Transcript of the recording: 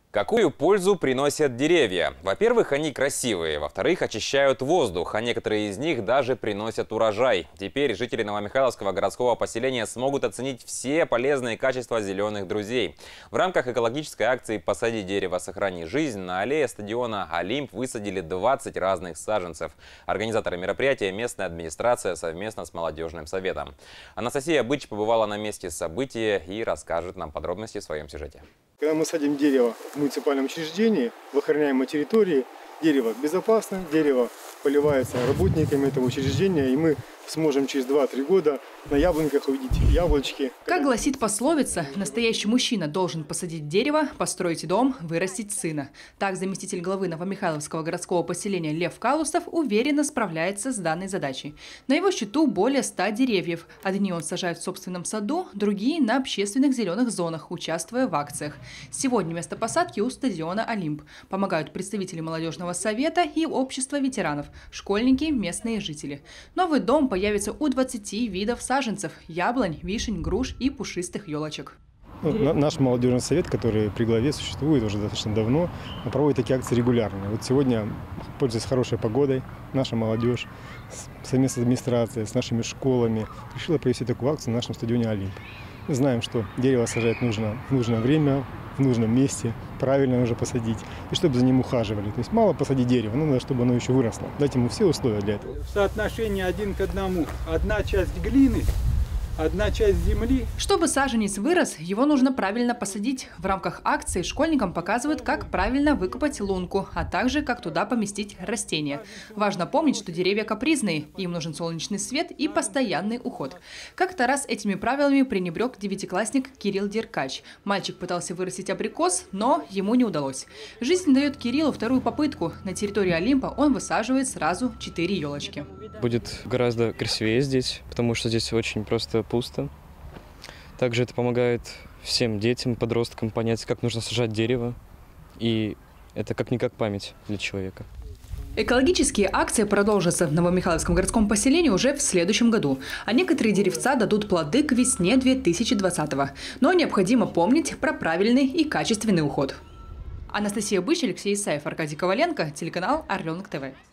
Какую пользу приносят деревья? Во-первых, они красивые. Во-вторых, очищают воздух, а некоторые из них даже приносят урожай. Теперь жители Новомихайловского городского поселения смогут оценить все полезные качества зеленых друзей. В рамках экологической акции «Посади дерево, сохрани жизнь» на аллее стадиона «Олимп» высадили 20 разных саженцев. Организаторы мероприятия – местная администрация совместно с молодежным советом. Анастасия Быч побывала на месте события и расскажет нам подробности в своем сюжете. Когда мы садим дерево в муниципальном учреждении, в охраняемой территории, дерево безопасно, дерево поливается работниками этого учреждения, и мы сможем через 2-3 года на яблоньках увидеть яблочки. Как гласит пословица, настоящий мужчина должен посадить дерево, построить дом, вырастить сына. Так заместитель главы Новомихайловского городского поселения Лев Калустов уверенно справляется с данной задачей. На его счету более 100 деревьев. Одни он сажает в собственном саду, другие на общественных зеленых зонах, участвуя в акциях. Сегодня место посадки у стадиона «Олимп». Помогают представители молодежного совета и общества ветеранов, школьники, местные жители. Новый дом появится у 20 видов саженцев – яблонь, вишень, груш и пушистых елочек. Наш молодежный совет, который при главе существует уже достаточно давно, проводит такие акции регулярно. Вот сегодня, пользуясь хорошей погодой, наша молодежь совместно с администрацией, с нашими школами решила провести такую акцию на нашем стадионе «Олимп». Мы знаем, что дерево сажать нужно в нужное время, в нужном месте, правильно нужно посадить, и чтобы за ним ухаживали. То есть мало посадить дерево, надо, чтобы оно еще выросло. Дать ему все условия для этого. В соотношении 1 к 1. Одна часть глины, одна часть земли. Чтобы саженец вырос, его нужно правильно посадить. В рамках акции школьникам показывают, как правильно выкопать лунку, а также как туда поместить растения. Важно помнить, что деревья капризные, им нужен солнечный свет и постоянный уход. Как-то раз этими правилами пренебрег 9-классник Кирилл Деркач. Мальчик пытался вырастить абрикос, но ему не удалось. Жизнь дает Кириллу вторую попытку. На территории Олимпа он высаживает сразу 4 елочки. Будет гораздо красивее здесь, потому что здесь очень просто пусто. Также это помогает всем детям, подросткам понять, как нужно сажать дерево. И это как-никак память для человека. Экологические акции продолжатся в Новомихайловском городском поселении уже в следующем году. А некоторые деревца дадут плоды к весне 2020-го. Но необходимо помнить про правильный и качественный уход. Анастасия Быч, Алексей Исаев, Аркадий Коваленко, телеканал Орленок ТВ.